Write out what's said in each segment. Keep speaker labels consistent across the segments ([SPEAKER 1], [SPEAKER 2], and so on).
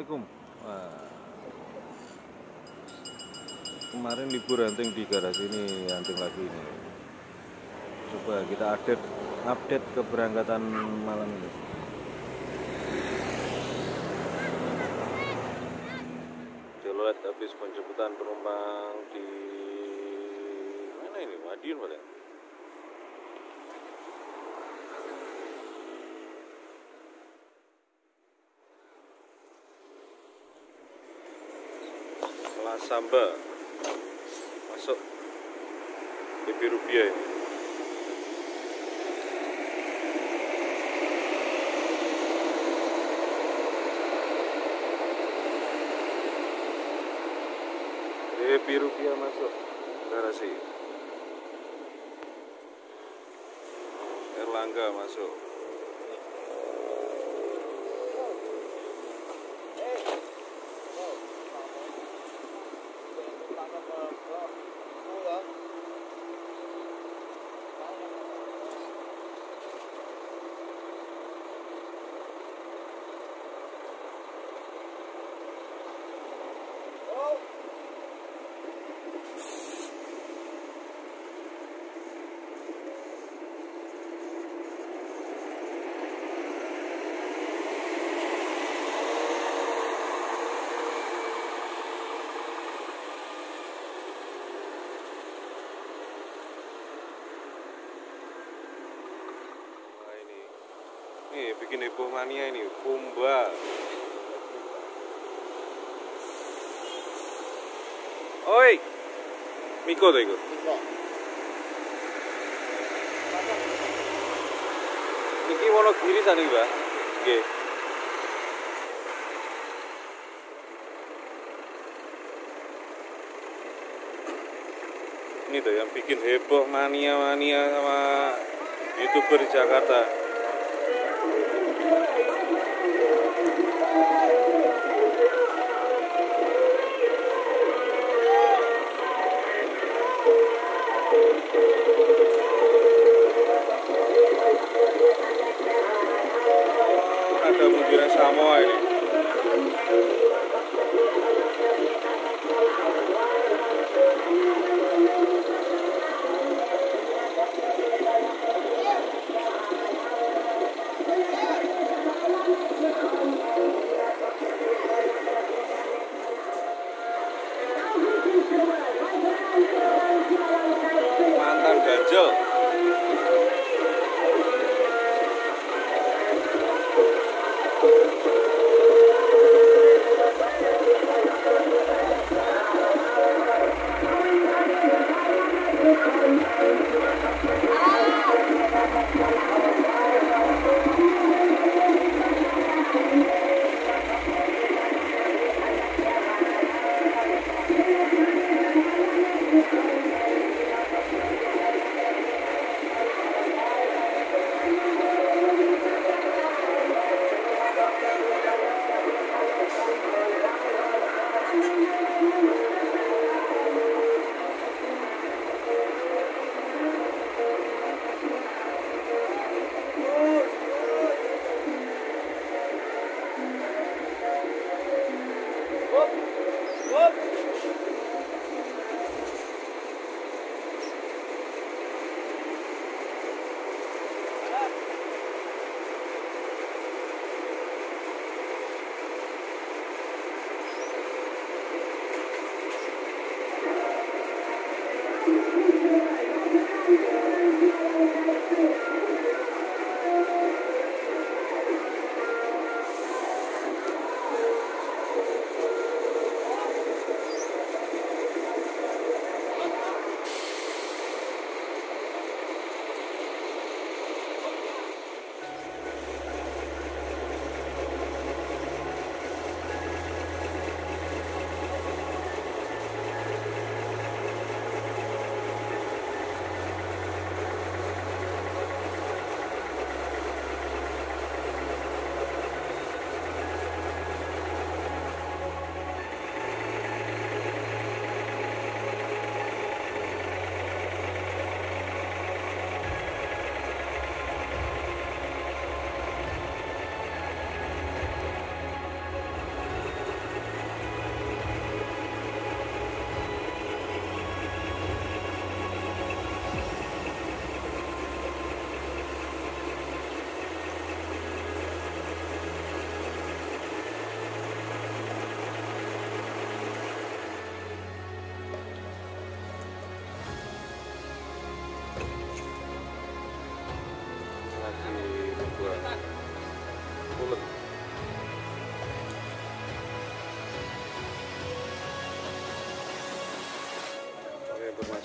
[SPEAKER 1] Assalamualaikum. Wah, kemarin libur hunting di garasi ini, hunting lagi ini. Coba kita update keberangkatan malam ini. Celolet habis penjemputan penumpang di mana ini? Madiun paling. Samba masuk BP Rupiah ini. BP Rupiah masuk garasi. Erlangga masuk. Nih bikin heboh mania ini, Kumba. Oi, Miko tuh ikut. Niki Wonogiri sana Mbak. Nggih. Ini tuh yang bikin heboh mania-mania sama YouTuber di Jakarta. Ada mobil Samoa ini.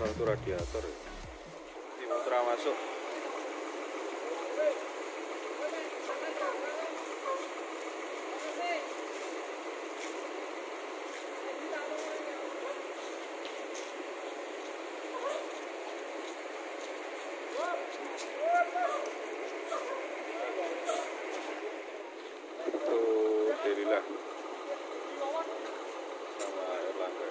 [SPEAKER 1] salah satu radiator ya. Di motor masuk. Itu Delila sama Erlangga.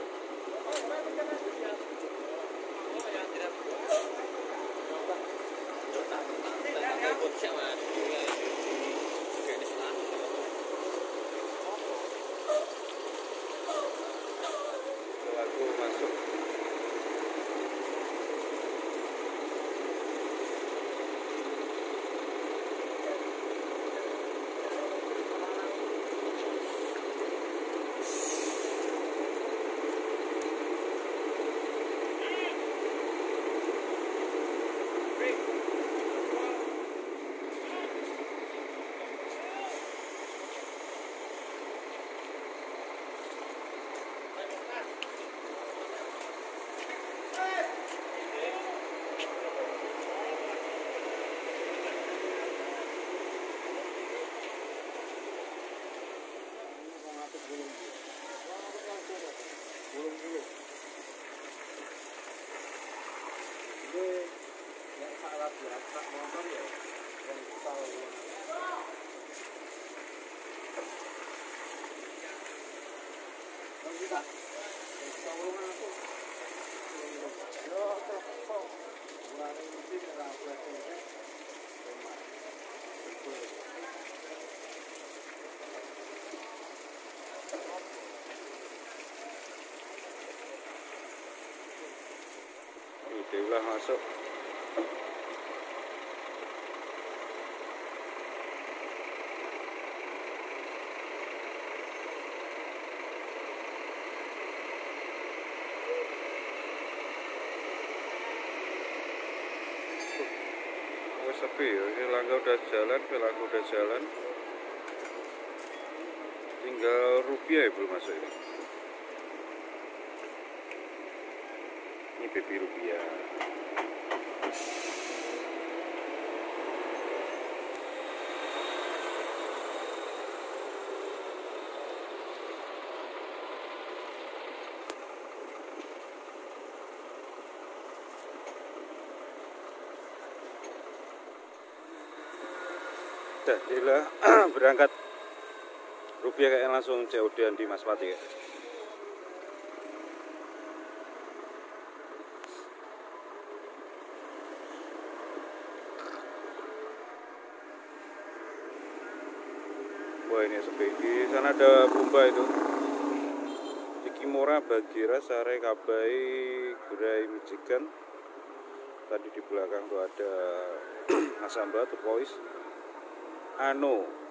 [SPEAKER 1] Lagu masuk. Udah masuk. Sepi ya, ini Langga udah jalan, Pelaku udah jalan, tinggal Rupiah ya belum masuk ini. Ini baby Rupiah. Inilah berangkat Rupiah kayak langsung COD-an di Maspati ya. Wah ini sepi. Di sana ada Pumba itu. Di Kimura, Bagira, Sare, Kabai, Gerai, Michigan. Tadi di belakang tuh ada Nasamba, tuh Voice. Ano